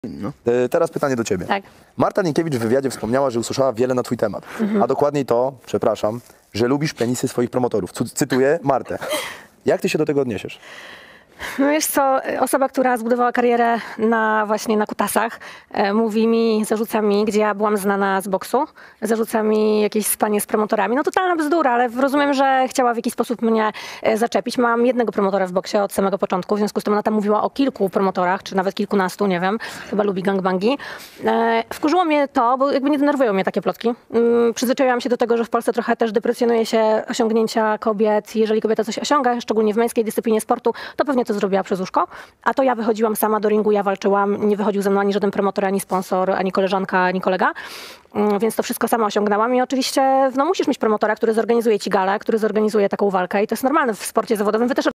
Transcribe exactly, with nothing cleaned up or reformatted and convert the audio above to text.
No. E, teraz pytanie do ciebie. Tak. Marta Linkiewicz w wywiadzie wspomniała, że usłyszała wiele na twój temat. Mhm. A dokładniej to, przepraszam, że lubisz penisy swoich promotorów. Cy- Cytuję Martę. Jak ty się do tego odniesiesz? No wiesz co, osoba, która zbudowała karierę na właśnie na kutasach, e, mówi mi, zarzuca mi, gdzie ja byłam znana z boksu, zarzuca mi jakieś spanie z promotorami. No totalna bzdura, ale rozumiem, że chciała w jakiś sposób mnie e, zaczepić. Mam jednego promotora w boksie od samego początku, w związku z tym ona tam mówiła o kilku promotorach, czy nawet kilkunastu, nie wiem, chyba lubi gangbangi. E, wkurzyło mnie to, bo jakby nie denerwują mnie takie plotki. Mm, przyzwyczaiłam się do tego, że w Polsce trochę też deprecjonuje się osiągnięcia kobiet. Jeżeli kobieta coś osiąga, szczególnie w męskiej dyscyplinie sportu, to pewnie to zrobiła przez łóżko, a to ja wychodziłam sama do ringu, ja walczyłam, nie wychodził ze mną ani żaden promotor, ani sponsor, ani koleżanka, ani kolega, więc to wszystko sama osiągnęłam i oczywiście no, musisz mieć promotora, który zorganizuje ci galę, który zorganizuje taką walkę i to jest normalne w sporcie zawodowym. Wy też